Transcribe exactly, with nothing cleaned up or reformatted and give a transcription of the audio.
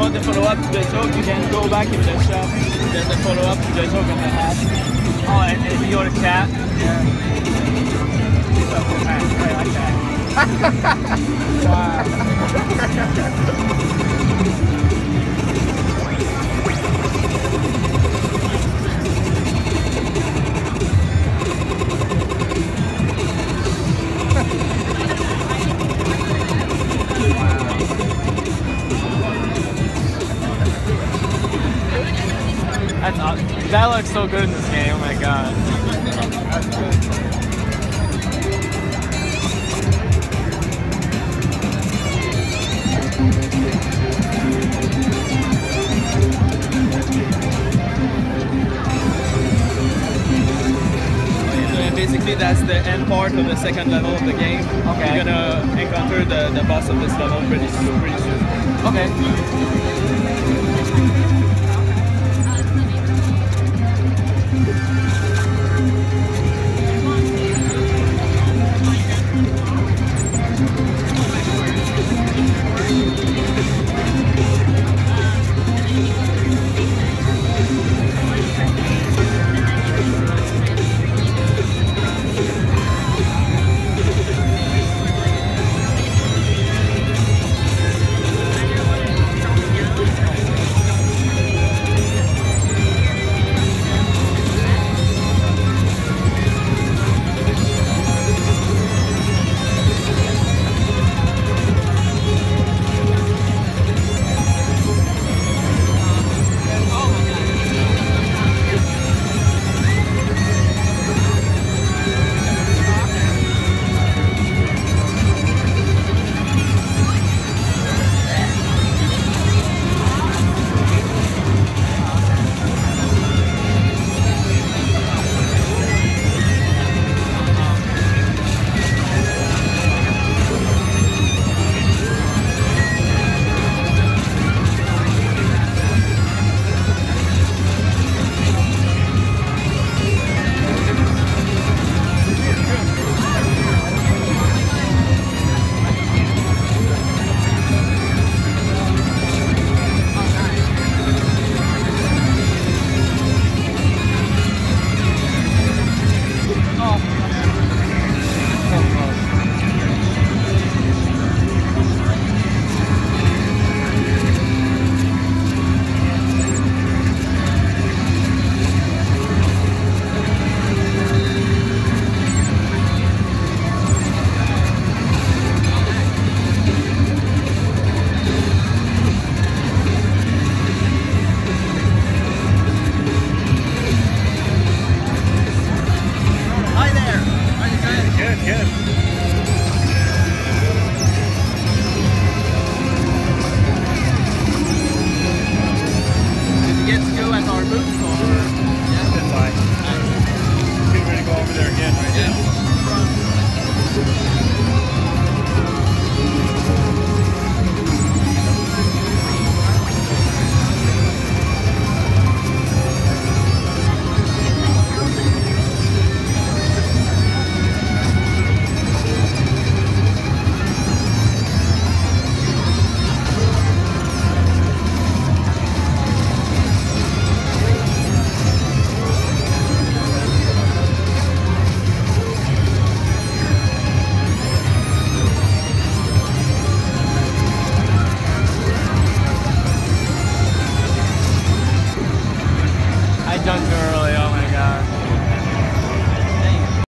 want the follow-up to the joke, you can go back in the shop. There's a follow-up to the joke on the hat. Oh, and if you go to chat, yeah. So, I like that. Wow. That's awesome. That looks so good in this game, oh my god. That's good. So basically that's the end part of the second level of the game. Okay. You're gonna encounter the, the boss of this level pretty soon. Pretty soon. Okay. Young girl